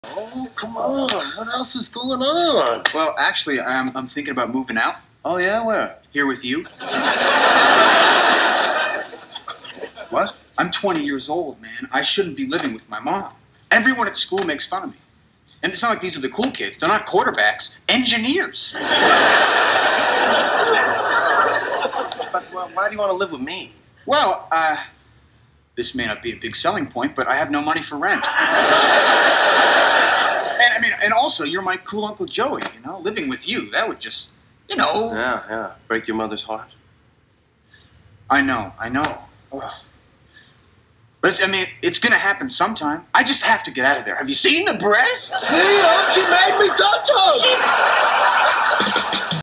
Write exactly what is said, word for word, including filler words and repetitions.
Oh, come on. What else is going on? Well, actually, I'm, I'm thinking about moving out. Oh, yeah? Where? Here with you. What? I'm twenty years old, man. I shouldn't be living with my mom. Everyone at school makes fun of me. And it's not like these are the cool kids. They're not quarterbacks. Engineers. But well, why do you want to live with me? Well, uh, this may not be a big selling point, but I have no money for rent. And I mean, and also, you're my cool Uncle Joey, you know? Living with you, that would just, you know. Yeah, yeah. Break your mother's heart. I know, I know. Ugh. But it's, I mean, it's gonna happen sometime. I just have to get out of there. Have you seen the breasts? See, don't you make me touch them!